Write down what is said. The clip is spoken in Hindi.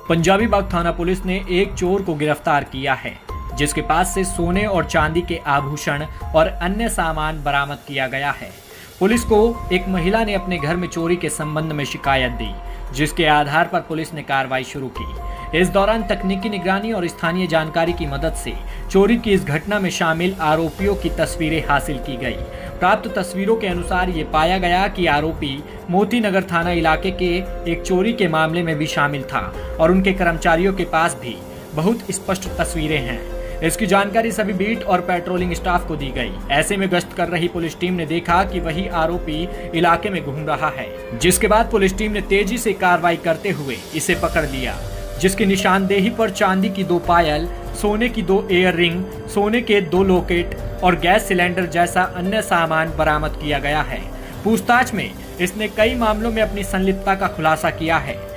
पंजाबी बाग थाना पुलिस ने एक चोर को गिरफ्तार किया है, जिसके पास से सोने और चांदी के आभूषण और अन्य सामान बरामद किया गया है। पुलिस को एक महिला ने अपने घर में चोरी के संबंध में शिकायत दी, जिसके आधार पर पुलिस ने कार्रवाई शुरू की। इस दौरान तकनीकी निगरानी और स्थानीय जानकारी की मदद से चोरी की इस घटना में शामिल आरोपियों की तस्वीरें हासिल की गई। प्राप्त तस्वीरों के अनुसार ये पाया गया कि आरोपी मोती नगर थाना इलाके के एक चोरी के मामले में भी शामिल था और उनके कर्मचारियों के पास भी बहुत स्पष्ट तस्वीरें हैं। इसकी जानकारी सभी बीट और पेट्रोलिंग स्टाफ को दी गई। ऐसे में गश्त कर रही पुलिस टीम ने देखा कि वही आरोपी इलाके में घूम रहा है, जिसके बाद पुलिस टीम ने तेजी से कार्रवाई करते हुए इसे पकड़ लिया, जिसकी निशानदेही पर चांदी की 2 पायल, सोने की 2 ईयर रिंग, सोने के 2 लॉकेट और गैस सिलेंडर जैसा अन्य सामान बरामद किया गया है। पूछताछ में इसने कई मामलों में अपनी संलिप्तता का खुलासा किया है।